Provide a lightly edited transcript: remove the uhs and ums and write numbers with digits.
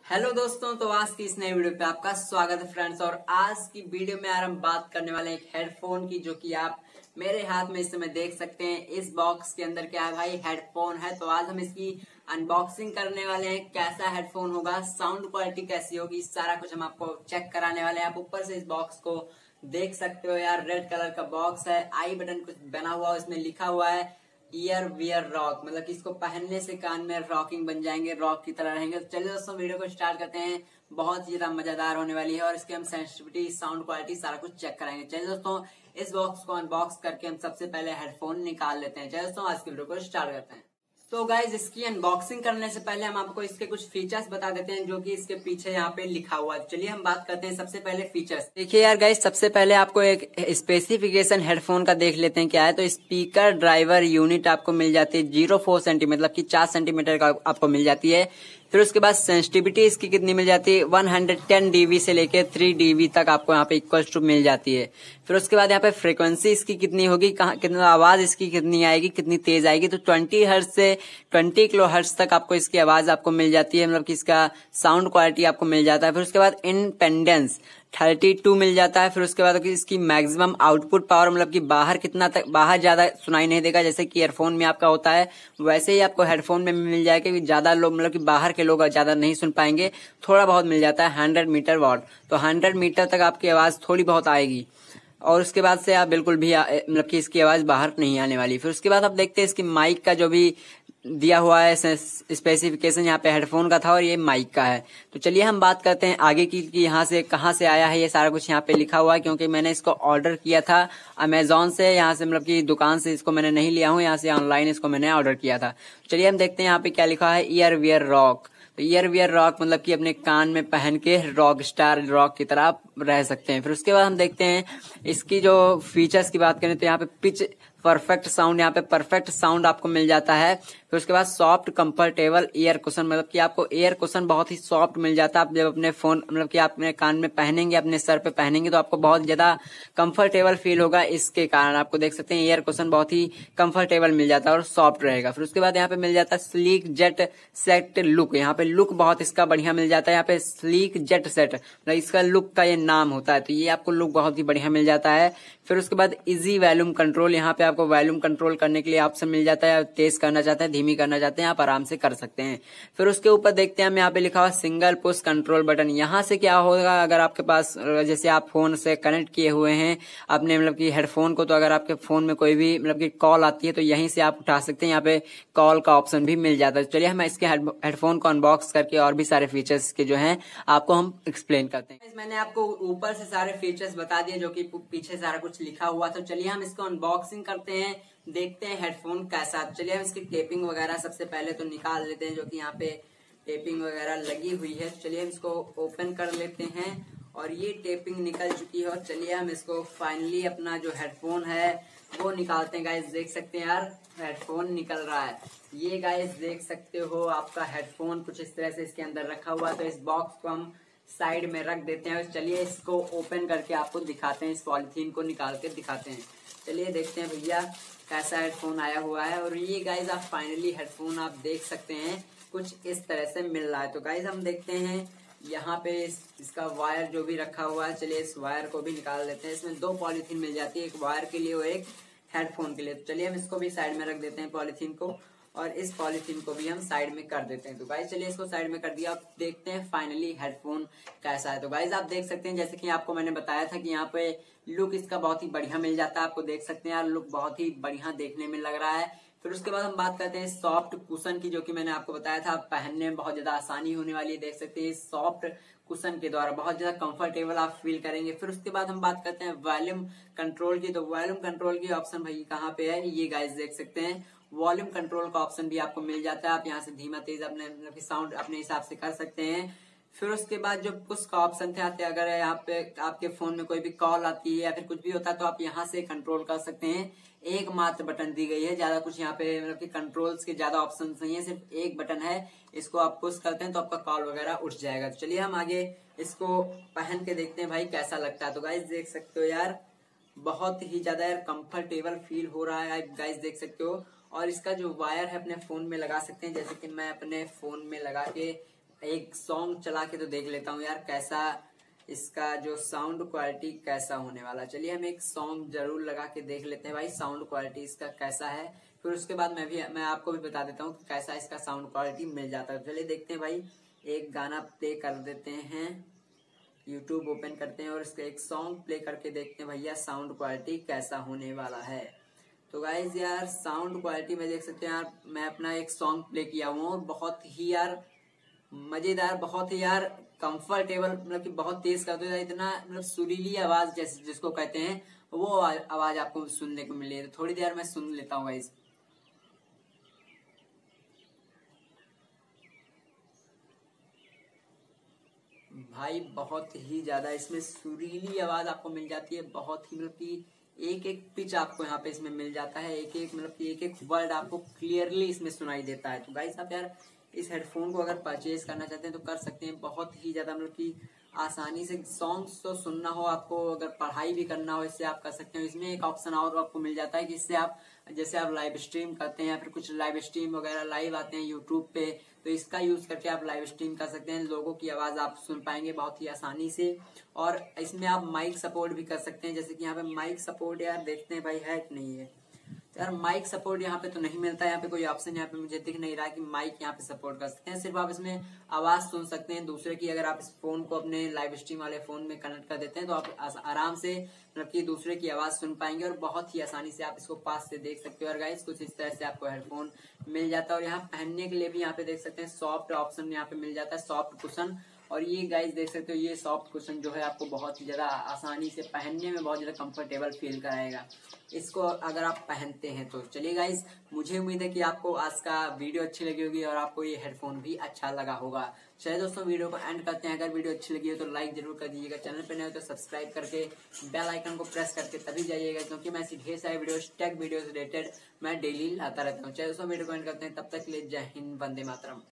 Hello दोस्तों, तो आज की इस नई वीडियो पे आपका स्वागत है फ्रेंड्स। और आज की वीडियो में यार हम बात करने वाले हैं एक हेडफोन की, जो कि आप मेरे हाथ में इस समय देख सकते हैं। इस बॉक्स के अंदर क्या है भाई, हेडफोन है। तो आज हम इसकी अनबॉक्सिंग करने वाले हैं। कैसा हेडफोन होगा, साउंड क्वालिटी कैसी होगी, सारा कुछ हम आपको चेक कराने वाले हैं। आप ऊपर से इस बॉक्स को देख सकते हो यार, रेड कलर का बॉक्स है, आई बटन कुछ बना हुआ, इसमें लिखा हुआ है ईयर वियर रॉक, मतलब कि इसको पहनने से कान में रॉकिंग बन जाएंगे, रॉक की तरह रहेंगे। तो चलिए दोस्तों, वीडियो को स्टार्ट करते हैं। बहुत ही ज्यादा मजेदार होने वाली है और इसके हम सेंसिटिविटी, साउंड क्वालिटी सारा कुछ चेक कराएंगे। चलिए दोस्तों, इस बॉक्स को अनबॉक्स करके हम सबसे पहले हेडफोन निकाल लेते हैं। चलिए दोस्तों, आज की वीडियो को स्टार्ट करते हैं। तो गाइज, इसकी अनबॉक्सिंग करने से पहले हम आपको इसके कुछ फीचर्स बता देते हैं, जो कि इसके पीछे यहाँ पे लिखा हुआ है। चलिए हम बात करते हैं सबसे पहले फीचर्स। देखिए यार गाइज, सबसे पहले आपको एक स्पेसिफिकेशन हेडफोन का देख लेते हैं क्या है। तो स्पीकर ड्राइवर यूनिट आपको मिल जाती है 0.4 सेंटीमीटर, मतलब कि 4 सेंटीमीटर का आपको मिल जाती है। फिर उसके बाद सेंसिटिविटी इसकी कितनी मिल जाती है, 110 dB से लेके 3 dB तक आपको यहाँ पे इक्वल टू मिल जाती है। फिर उसके बाद यहाँ पे फ्रीक्वेंसी इसकी कितनी होगी, कितना आवाज इसकी कितनी आएगी, कितनी तेज आएगी, तो 20 हर्ट्ज से 20 किलो हर्ट्ज तक आपको इसकी आवाज आपको मिल जाती है, मतलब कि इसका साउंड क्वालिटी आपको मिल जाता है। फिर उसके बाद इंडिपेंडेंस 32 मिल जाता है। फिर उसके बाद इसकी मैक्सिमम आउटपुट पावर, मतलब कि बाहर कितना तक, बाहर ज्यादा सुनाई नहीं देगा, जैसे कि ईयरफोन में आपका होता है, वैसे ही आपको हेडफोन में मिल जाएगा कि ज्यादा लोग, मतलब कि बाहर के लोग ज्यादा नहीं सुन पाएंगे, थोड़ा बहुत मिल जाता है 100 मीटर वॉट। तो 100 मीटर तक आपकी आवाज थोड़ी बहुत आएगी और उसके बाद से आप बिल्कुल भी मतलब कि इसकी आवाज बाहर नहीं आने वाली। फिर उसके बाद आप देखते हैं इसकी माइक का जो भी दिया हुआ है स्पेसिफिकेशन, यहाँ पे हेडफोन का था और ये माइक का है। तो चलिए हम बात करते हैं आगे की कि यहाँ से कहाँ से आया है। ये सारा कुछ यहाँ पे लिखा हुआ है, क्योंकि मैंने इसको ऑर्डर किया था अमेजोन से, यहाँ से मतलब कि दुकान से इसको मैंने नहीं लिया हूँ, यहाँ से ऑनलाइन इसको मैंने ऑर्डर किया था। चलिए हम देखते हैं यहाँ पे क्या लिखा है, ईयर वियर रॉक। तो ईयर वियर रॉक मतलब कि अपने कान में पहन के रॉक स्टार, रॉक की तरह आप रह सकते हैं। फिर उसके बाद हम देखते हैं इसकी जो फीचर्स की बात करें, तो यहाँ पे पिच परफेक्ट साउंड, यहाँ पे परफेक्ट साउंड आपको मिल जाता है। फिर उसके बाद सॉफ्ट कंफर्टेबल ईयर कुशन, मतलब कि आपको ईयर कुशन बहुत ही सॉफ्ट मिल जाता है। आप जब अपने फोन, मतलब कि आप अपने कान में पहनेंगे, अपने सर पे पहनेंगे, तो आपको बहुत ज्यादा कंफर्टेबल फील होगा। इसके कारण आपको देख सकते हैं ईयर कुशन बहुत ही कंफर्टेबल मिल जाता है और सॉफ्ट रहेगा। फिर उसके बाद यहाँ पे मिल जाता है स्लीक जेट सेट लुक। यहाँ पे लुक बहुत इसका बढ़िया मिल जाता है। यहाँ पे स्लीक जेट सेट, मतलब इसका लुक का ये नाम होता है, तो ये आपको लुक बहुत ही बढ़िया मिल जाता है। फिर उसके बाद इजी वॉल्यूम कंट्रोल, यहाँ पे आपको वॉल्यूम कंट्रोल करने के लिए ऑप्शन मिल जाता है। तेज करना चाहते हैं, धीमी करना चाहते हैं, आप आराम से कर सकते हैं। फिर उसके ऊपर देखते हैं हम, यहाँ पे लिखा हुआ सिंगल पुश कंट्रोल बटन। यहाँ से क्या होगा, अगर आपके पास, जैसे आप फोन से कनेक्ट किए हुए हैं अपने मतलब कि हेडफोन को, तो अगर आपके फोन में कोई भी मतलब कि कॉल आती है, तो यहीं से आप उठा सकते हैं। यहाँ पे कॉल का ऑप्शन भी मिल जाता है। चलिए हम इसके हेडफोन को अनबॉक्स करके और भी सारे फीचर्स के जो हैं आपको हम एक्सप्लेन करते हैं। मैंने आपको ऊपर से सारे फीचर्स बता दिए, जो कि पीछे सारा कुछ लिखा हुआ था। चलिए हम इसको अनबॉक्सिंग करते हैं, देखते हैं हेडफोन कैसा। चलिए हम इसकी टेपिंग वगैरह सबसे पहले तो निकाल लेते हैं, जो कि यहाँ पे टेपिंग वगैरह लगी हुई है। चलिए हम इसको ओपन कर लेते हैं और ये टेपिंग निकल चुकी है। और चलिए हम इसको फाइनली अपना जो हेडफोन है वो निकालते हैं। गाइस देख सकते हैं यार, हेडफोन निकल रहा है। ये गाइस देख सकते हो, आपका हेडफोन कुछ इस तरह से इसके अंदर रखा हुआ है। तो इस बॉक्स को हम साइड में रख देते हैं। चलिए इसको ओपन करके आपको दिखाते हैं, इस पॉलिथीन को निकाल के दिखाते हैं। चलिए देखते हैं भैया कैसा हेडफोन आया हुआ है। और ये गाइज आप फाइनली हेडफोन आप देख सकते हैं कुछ इस तरह से मिल रहा है। तो गाइज हम देखते हैं यहाँ पे इसका वायर जो भी रखा हुआ है, चलिए इस वायर को भी निकाल लेते हैं। इसमें 2 पॉलिथीन मिल जाती है, एक वायर के लिए और एक हेडफोन के लिए। तो चलिए हम इसको भी साइड में रख देते हैं पॉलिथीन को, और इस पॉलिथीन को भी हम साइड में कर देते हैं। तो गाइज चलिए इसको साइड में कर दिया। आप देखते हैं फाइनली हेडफोन कैसा है। तो गाइज आप देख सकते हैं, जैसे कि आपको मैंने बताया था कि यहाँ पे लुक इसका बहुत ही बढ़िया मिल जाता है। आपको देख सकते हैं यार, लुक बहुत ही बढ़िया देखने में लग रहा है। फिर उसके बाद हम बात करते हैं सॉफ्ट कुशन की, जो कि मैंने आपको बताया था पहनने में बहुत ज्यादा आसानी होने वाली है। देख सकते हैं सॉफ्ट कुशन के द्वारा बहुत ज्यादा कंफर्टेबल आप फील करेंगे। फिर उसके बाद हम बात करते हैं वॉल्यूम कंट्रोल की। तो वॉल्यूम कंट्रोल की ऑप्शन भाई कहाँ पे है, ये गाइस देख सकते हैं वॉल्यूम कंट्रोल का ऑप्शन भी आपको मिल जाता है। आप यहाँ से धीमा तेज अपने साउंड अपने हिसाब से कर सकते हैं। फिर उसके बाद जो पुश का ऑप्शन थे आते, अगर यहाँ पे आपके फोन में कोई भी कॉल आती है या फिर कुछ भी होता है, तो आप यहाँ से कंट्रोल कर सकते हैं। एक मात्र बटन दी गई है, ज्यादा कुछ यहाँ पे मतलब कि कंट्रोल्स के ज्यादा ऑप्शन नहीं है, सिर्फ एक बटन है। इसको आप पुश करते हैं तो आपका कॉल वगैरह उठ जाएगा। तो चलिए हम आगे इसको पहन के देखते हैं भाई कैसा लगता है। तो गाइस देख सकते हो यार, बहुत ही ज्यादा यार कंफर्टेबल फील हो रहा है, गाइस देख सकते हो। और इसका जो वायर है अपने फोन में लगा सकते हैं, जैसे कि मैं अपने फोन में लगा के एक सॉन्ग चला के तो देख लेता हूँ यार कैसा इसका जो साउंड क्वालिटी कैसा होने वाला। चलिए हम एक सॉन्ग जरूर लगा के देख लेते हैं भाई साउंड क्वालिटी इसका कैसा है, फिर उसके बाद मैं आपको भी बता देता हूँ कि कैसा इसका साउंड क्वालिटी मिल जाता है। चलिए देखते हैं भाई, एक गाना प्ले कर देते हैं, यूट्यूब ओपन करते हैं और इसका एक सॉन्ग प्ले करके देखते हैं भैया साउंड क्वालिटी कैसा होने वाला है। तो गाइज यार साउंड क्वालिटी में देख सकते हैं यार, मैं अपना एक सॉन्ग प्ले किया हुआ और बहुत ही यार मजेदार, बहुत ही यार कंफर्टेबल, मतलब कि बहुत तेज करते हैं, इतना मतलब सुरीली आवाज जैसे जिसको कहते हैं वो आवाज आपको सुनने को मिली है। तो थोड़ी देर मैं सुन लेता हूँ गाइज। भाई बहुत ही ज्यादा इसमें सुरीली आवाज आपको मिल जाती है, बहुत ही मतलब कि एक एक पिच आपको यहाँ पे इसमें मिल जाता है, एक एक मतलब कि एक एक वर्ड आपको क्लियरली इसमें सुनाई देता है। तो गाइस आप यार इस हेडफोन को अगर परचेज करना चाहते हैं तो कर सकते हैं, बहुत ही ज्यादा मतलब कि आसानी से सॉन्ग्स तो सुनना हो आपको, अगर पढ़ाई भी करना हो इससे आप कर सकते हो। इसमें एक ऑप्शन और आपको मिल जाता है कि इससे आप जैसे आप लाइव स्ट्रीम करते हैं या फिर कुछ लाइव स्ट्रीम वगैरह लाइव आते हैं यूट्यूब पे, तो इसका यूज करके आप लाइव स्ट्रीम कर सकते हैं, लोगों की आवाज आप सुन पाएंगे बहुत ही आसानी से। और इसमें आप माइक सपोर्ट भी कर सकते हैं, जैसे कि यहाँ पे माइक सपोर्ट यार देखते हैं भाई है कि नहीं है। तो यार माइक सपोर्ट यहाँ पे तो नहीं मिलता है, यहाँ पे कोई ऑप्शन यहाँ पे मुझे दिख नहीं रहा है कि माइक यहाँ पे सपोर्ट कर सकते हैं। सिर्फ आप इसमें आवाज सुन सकते हैं दूसरे की। अगर आप इस फोन को अपने लाइव स्ट्रीम वाले फोन में कनेक्ट कर देते हैं तो आप आराम से मतलब कि दूसरे की आवाज सुन पाएंगे और बहुत ही आसानी से आप इसको पास से देख सकते हो। और गाइस कुछ इस तरह से आपको हेडफोन मिल जाता है। और यहाँ पहनने के लिए भी यहाँ पे देख सकते हैं सॉफ्ट ऑप्शन यहाँ पे मिल जाता है, सॉफ्ट कुशन। और ये गाइस देख सकते हो ये सॉफ्ट कुशन जो है आपको बहुत ही ज्यादा आसानी से पहनने में बहुत ज्यादा कंफर्टेबल फील कराएगा इसको अगर आप पहनते हैं तो। चलिए गाइस मुझे उम्मीद है कि आपको आज का वीडियो अच्छी लगी होगी और आपको ये हेडफोन भी अच्छा लगा होगा। चलिए दोस्तों वीडियो को एंड करते हैं। अगर वीडियो अच्छी लगी हो तो लाइक जरूर कर दीजिएगा, चैनल पे नए हो तो सब्सक्राइब करके बेल आइकन को प्रेस करके तभी जाइएगा, क्योंकि मैं ऐसी ढेर सारे वीडियो टेक वीडियो से रिलेटेड मैं डेली लाता रहता हूँ। चलिए दोस्तों वीडियो को एंड करते हैं, तब तक के लिए जय हिंद, वंदे मातरम।